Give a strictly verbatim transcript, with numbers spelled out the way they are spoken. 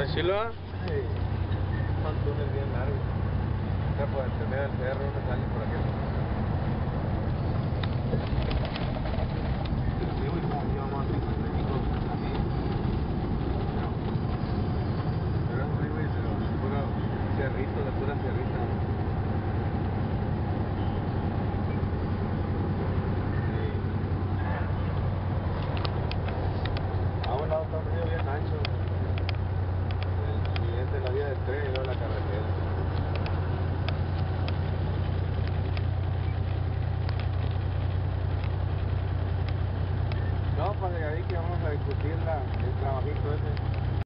Pues sí lo ha. Sí, un túnel bien largo. O sea, por entender el cerro, no sale por aquí. Pero sí, güey, como íbamos a cincuenta y cinco, así. Pero, pero es un freeway, pero puro cerrito, de pura cerrita.